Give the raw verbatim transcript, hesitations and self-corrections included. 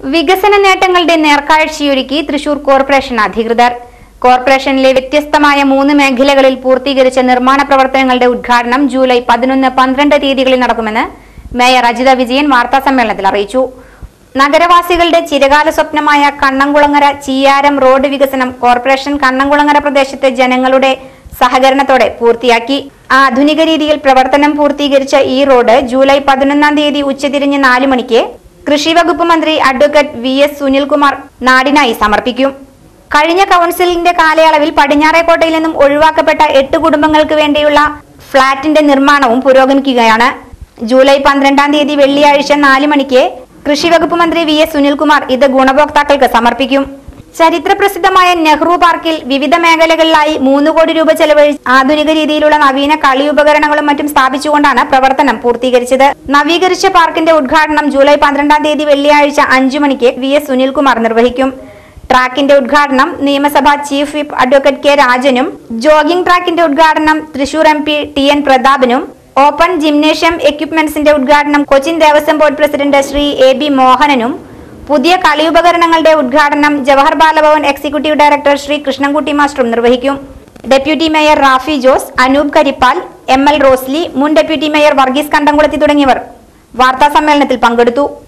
വികസന നേട്ടങ്ങളുടെ നേർക്കാഴ്ചയൊരുക്കി തൃശൂർ കോർപ്പറേഷൻ അധികൃതർ. കോർപ്പറേഷനിലെ വ്യത്യസ്തമായ മൂന്ന് മേഖലകളിൽ പൂർത്തീകരിച്ച നിർമ്മാണ പ്രവർത്തനങ്ങളുടെ ഉദ്ഘാടനം ജൂലൈ പതിനൊന്ന് പന്ത്രണ്ട് തീയതികളിൽ നടക്കുമെന്ന് മേയർ അജിത വിജയൻ വാർത്താസമ്മേളനത്തിൽ അറിയിച്ചു. നഗരവാസികളുടെ ചിരകാല സ്വപ്നമായ കണ്ണംകുളങ്ങര ചീയാരം റോഡ് വികസനം കോർപ്പറേഷൻ കണ്ണംകുളങ്ങര പ്രദേശത്തെ ജനങ്ങളുടെ സഹകരണത്തോടെ പൂർത്തിയാക്കി. ആധുനിക രീതിയിൽ പ്രവർത്തനം പൂർത്തീകരിച്ച ഈ റോഡ് ജൂലൈ പതിനൊന്നാം തീയതി ഉച്ചതിരിഞ്ഞ് നാല് മണിക്ക് കൃഷി വകുപ്പ് മന്ത്രി അഡ്വക്കേറ്റ് വി എസ് സുനിൽകുമാർ നാടിനായി സമർപ്പിക്കും. കഴിഞ്ഞ കൗൺസിലിന്റെ കാലയളവിൽ പടിഞ്ഞാറേക്കോട്ടയിൽ നിന്നും ഒഴിവാക്കപ്പെട്ട എട്ട് കുടുംബങ്ങൾക്ക് വേണ്ടിയുള്ള ഫ്ളാറ്റിന്റെ നിർമ്മാണവും പുരോഗമിക്കുകയാണ്. ജൂലൈ പന്ത്രണ്ടാം തീയതി വെള്ളിയാഴ്ച നാല് മണിക്ക് കൃഷി വകുപ്പ് മന്ത്രി വി എസ് സുനിൽകുമാർ ഇത് ഗുണഭോക്താക്കൾക്ക് സമർപ്പിക്കും. ചരിത്ര പ്രസിദ്ധമായ നെഹ്റു പാർക്കിൽ വിവിധ മേഖലകളിലായി മൂന്ന് കോടി രൂപ ചെലവഴിച്ച് ആധുനിക രീതിയിലുള്ള നവീന കളി ഉപകരണങ്ങളും മറ്റും സ്ഥാപിച്ചുകൊണ്ടാണ് പ്രവർത്തനം പൂർത്തീകരിച്ചത്. നവീകരിച്ച പാർക്കിന്റെ ഉദ്ഘാടനം ജൂലൈ പന്ത്രണ്ടാം തീയതി വെള്ളിയാഴ്ച അഞ്ചു മണിക്ക് വി എസ് സുനിൽകുമാർ നിർവഹിക്കും. ട്രാക്കിന്റെ ഉദ്ഘാടനം നിയമസഭാ ചീഫ് വിപ്പ് അഡ്വക്കേറ്റ് കെ രാജനും ജോഗിംഗ് ട്രാക്കിന്റെ ഉദ്ഘാടനം Thrissur M P T N പ്രതാപനും ഓപ്പൺ ജിംനേഷ്യം എക്യുപ്മെന്റ്സിന്റെ ഉദ്ഘാടനം Cochin Devaswom board president Shri A B മോഹനനും പുതിയ കളിയുപകരണങ്ങളുടെ ഉദ്ഘാടനം ജവഹർ ബാലഭവൻ എക്സിക്യൂട്ടീവ് ഡയറക്ടർ ശ്രീ കൃഷ്ണൻകുട്ടി മാസ്റ്ററും നിർവഹിക്കും. Deputy mayor Rafi Jose, Anoop Karippal, M L Rosly, മുൻ ഡെപ്യൂട്ടി മേയർ വർഗീസ് കണ്ടംകുളത്തി തുടങ്ങിയവർ വാർത്താസമ്മേളനത്തിൽ പങ്കെടുത്തു.